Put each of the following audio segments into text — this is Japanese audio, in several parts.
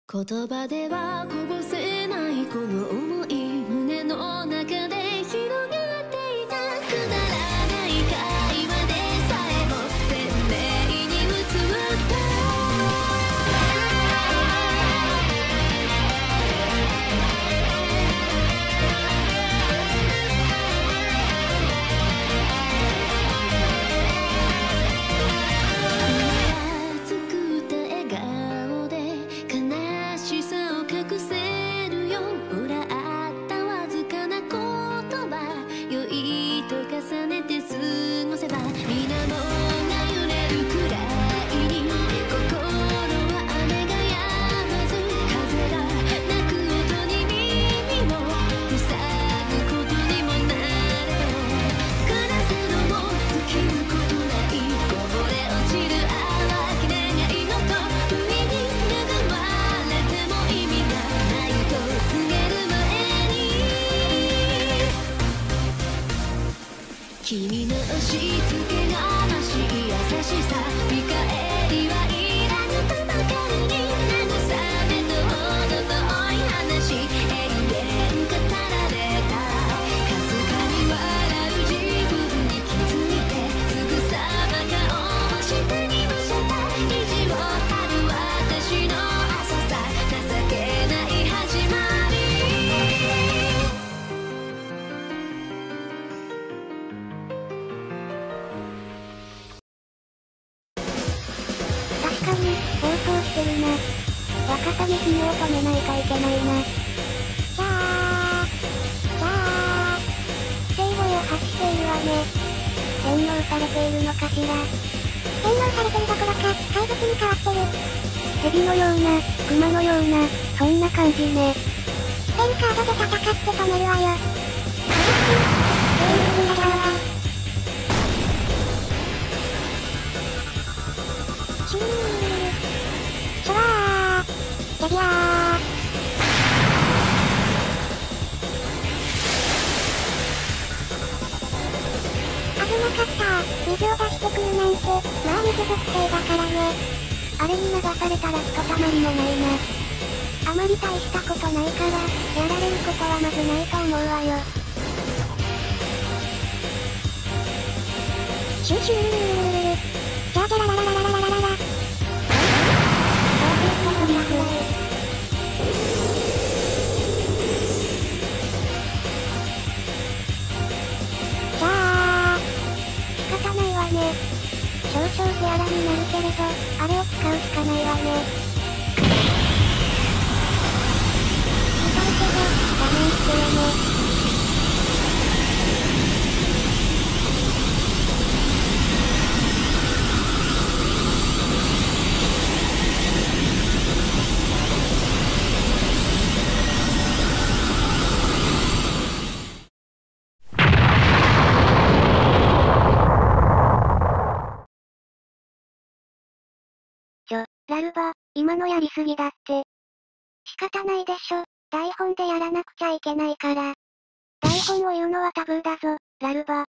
言葉ではこぼせないこの想い、胸の中で広がっていた。くだらない会話でさえも鮮明に映った。作った笑顔で悲しさを隠せるよ。もらったわずかな言葉、良いと重ねて過ごせば水面が揺れるくらいに心は雨が止まず、風が鳴く音に耳を塞ぐことにもなれば、悲しさも尽きることない、こぼれ落ちる淡き願いのと不意に恵まれても意味がないと告げる前に、君の押し付けがましい優しさ、見返りはいらぬとばかりに慰めとほど遠い話、永遠語られた。かすかに笑う自分に気づいて、すぐさま顔を下に向けた。意地を張る私の浅さ、情けない始まり。 確かに、暴走してるな。ワカサギ姫を止めないといけないな。敬語を発しているわね。洗脳されているのかしら。洗脳されてるどころか、怪物に変わってる。蛇のような、熊のような、そんな感じね。スペルカードで戦って止めるわよ。シュー。シュワー。ジャビアー。危なかった。水を出してくるなんて、まあ水属性だからね。あれに流されたらひとたまりもないな。あまり大したことないから、やられることはまずないと思うわよ。シューシュー。じゃあじゃらららららららららら。じゃあ仕方ないわね。少々手荒になるけれど、あれを使うしかないわね。痛いけど、我慢してよね。ラルバ、今のやりすぎだって。仕方ないでしょ。台本でやらなくちゃいけないから。台本を言うのはタブーだぞ、ラルバ。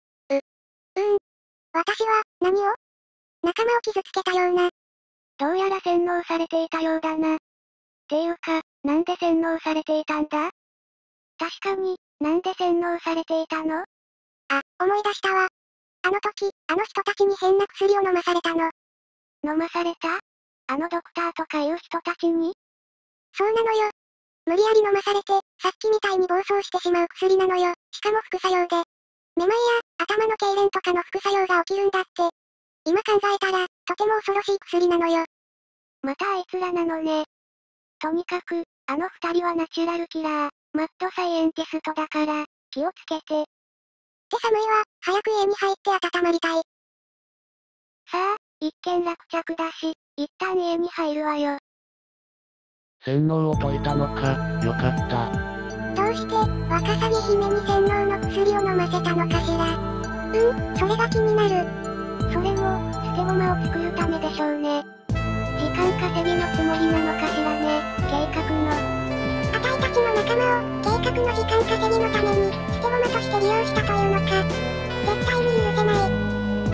私は、何を？仲間を傷つけたような。どうやら洗脳されていたようだな。ていうか、なんで洗脳されていたんだ？確かに、なんで洗脳されていたの？あ、思い出したわ。あの時、あの人たちに変な薬を飲まされたの。飲まされた？あのドクターとかいう人たちに？そうなのよ。無理やり飲まされて、さっきみたいに暴走してしまう薬なのよ。しかも副作用で。めまいや、頭の痙攣とかの副作用が起きるんだって。今考えたら、とても恐ろしい薬なのよ。またあいつらなのね。とにかく、あの二人はナチュラルキラー、マッドサイエンティストだから、気をつけて。って寒いわ、早く家に入って温まりたい。さあ、一件落着だし、一旦家に入るわよ。 洗脳を解いたのか、よかった。 どうして、ワカサギ姫に洗脳の薬を飲ませたのかしら。それが気になる。それも、捨て駒を作るためでしょうね。時間稼ぎのつもりなのかしらね、計画の。あたいたちの仲間を、計画の時間稼ぎのために、捨て駒として利用したというのか。絶対に許せない。奴らの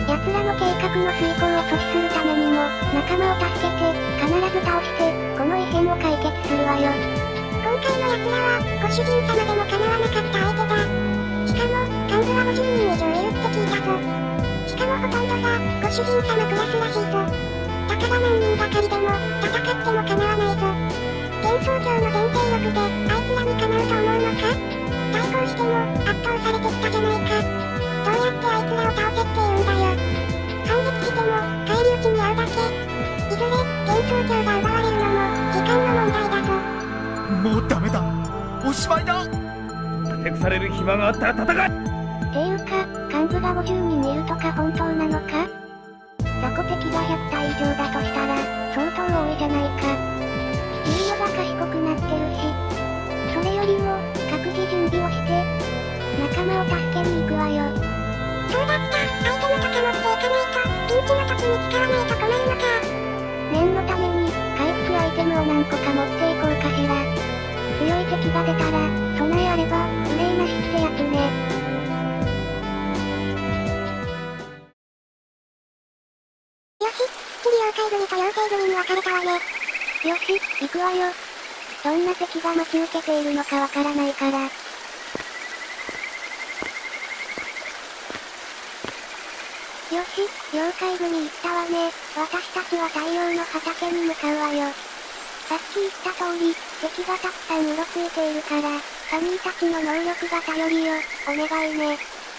の計画の遂行を阻止するためにも、仲間を助けて、必ず倒して、この異変を解決するわよ。 今回の奴らは、ご主人様でも叶わなかった相手だ。しかも、幹部は50人以上いるって聞いたぞ。しかもほとんどが、ご主人様クラスらしいぞ。だから何人がかりでも、戦っても叶わないぞ。幻想郷の全勢力で、あいつらに叶うと思うのか？対抗しても、圧倒されてきたじゃないか。どうやってあいつらを倒せって言うんだよ。反撃しても、返り討ちに遭うだけ。いずれ、幻想郷が奪われるのも、時間の問題だぞ。 もうダメだ。おしまいだ。ふてくされる暇があったら戦え。 っていうか、幹部が50人いるとか本当なのか？雑魚敵が100体以上だとしたら、相当多いじゃないか。見るのが賢くなってるし。それよりも、各自準備をして、仲間を助けに行くわよ。 そうだった。アイテムとか持っていかないと、ピンチの時に使わないと困るのか。 念のために、回復アイテムを何個か持っていこうかしら。強い敵が出たら、備えあれば、憂いなしってやつね。 よし、月妖怪組と妖精組に分かれたわね。 よし、行くわよ。どんな敵が待ち受けているのかわからないから。よし、妖怪組行ったわね。私たちは太陽の畑に向かうわよ。さっき言った通り、敵がたくさんうろついているから、サミーたちの能力が頼りよ。お願いね。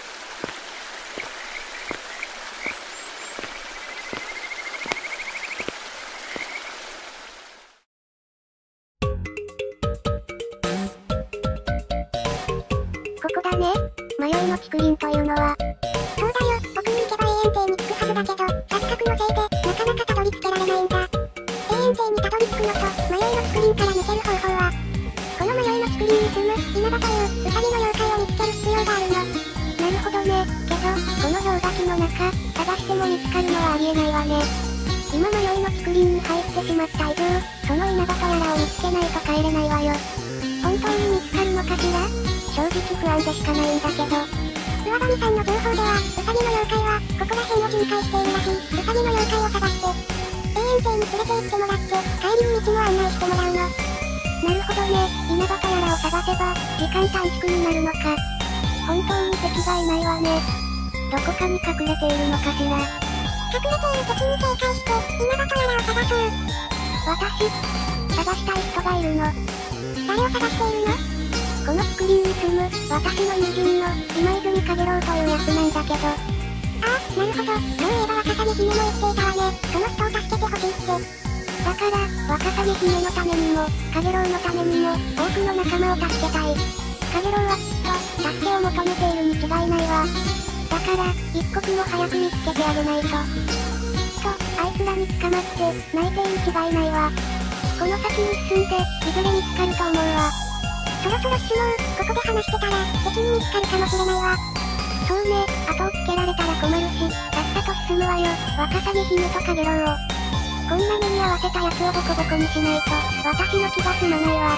ここだね。迷いの竹林というのは。 そうだよ、奥に行けば永遠亭に着くはずだけど、錯覚のせいで、なかなかたどり着けられないんだ。永遠亭にたどり着くのと、迷いの竹林から抜ける方法は、この迷いの竹林に住む、稲葉という、ウサギの妖怪を見つける必要があるの。 なるほどね。けど、この氷河期の中、探しても見つかるのはありえないわね。今迷いの竹林に入ってしまった以上、その稲葉とやらを見つけないと帰れないわよ。本当に見つかるのかしら？正直不安でしかないんだけど。 上上さんの情報では、ウサギの妖怪は、ここら辺を巡回しているらしい。ウサギの妖怪を探して、永遠亭に連れて行ってもらって、帰りに道も案内してもらうの。 なるほどね。稲葉とやらを探せば、時間短縮になるのか。本当に敵がいないわね。どこかに隠れているのかしら。 隠れている敵に警戒して、稲葉とやらを探そう。 私、探したい人がいるの。 誰を探しているの？ この竹林に住む、私の友人の、今泉かげろうというやつなんだけど。 ああ、なるほど。そういえばワカサギ姫も言っていたわね。その人を助けてほしいって。 だから、ワカサギ姫のためにも、かげろうのためにも、多くの仲間を助けたい。かげろうはきっと、助けを求めているに違いないわ。だから、一刻も早く見つけてあげないと。きっと、あいつらに捕まって、泣いているに違いないわ。この先に進んで、いずれ見つかると思うわ。 そろそろ進もう。ここで話してたら、敵に見つかるかもしれないわ。 そうね、後をつけられたら困るし、さっさと進むわよ。ワカサギ姫とかげろうを。こんな目に合わせたやつをボコボコにしないと、私の気が済まないわ。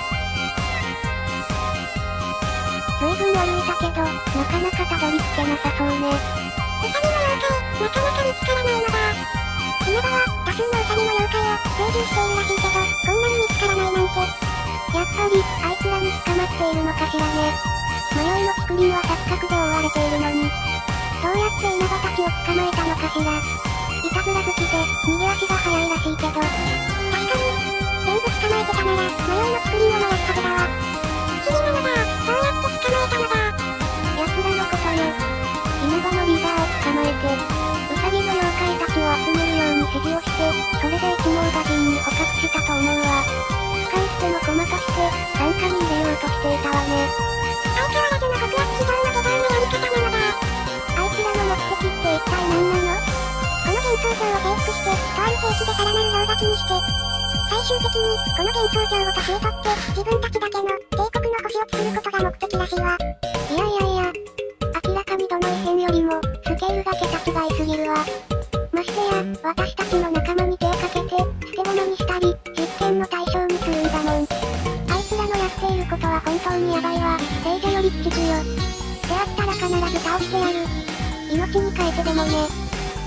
随分歩いたけど、なかなかたどり着けなさそうね。 ウサギの妖怪、なかなか見つからないのだ。稲葉は、多数のウサギの妖怪を追従しているらしいけど、こんなに見つからないなんて。 やっぱり、あいつらに捕まっているのかしらね。迷いの竹林は錯覚で覆われているのに。どうやって稲葉たちを捕まえたのかしら。いたずら好きで、逃げ足が速いらしいけど。 確かに、全部捕まえてたなら、迷いの竹林を燃やすはずだわ。不思議なのだ。どうやって捕まえたのだ。 奴らのことよ。稲葉のリーダーを捕まえて、ウサギの妖怪たちを集めるように指示をして、それで一網打尽に捕獲したと思うわ。使い捨ての駒として、傘下に入れようとしていたわね。 相変わらずの極悪非道の下道なやり方なのだ。 あいつらの目的って一体何なの？ この幻想郷を征服して、とある兵器でさらなる氷河期にして、最終的に、この幻想郷を年を取って、自分たちだけの、帝国の星を作ることが目的らしいわ。 いやいやいや。明らかにどの異変よりも、スケールが桁違いすぎるわ。ましてや、私たちの仲間に手をかけて、捨て物にしたり、実験の対象にするんだもん。あいつらのやっていることは本当にヤバいわ。聖女より鬼畜よ。出会ったら必ず倒してやる。命に変えてでもね。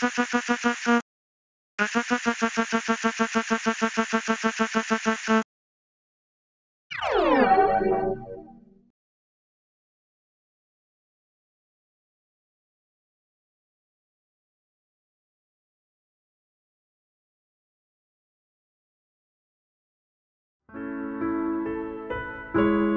はははははは。あははははははははははははははははは。 「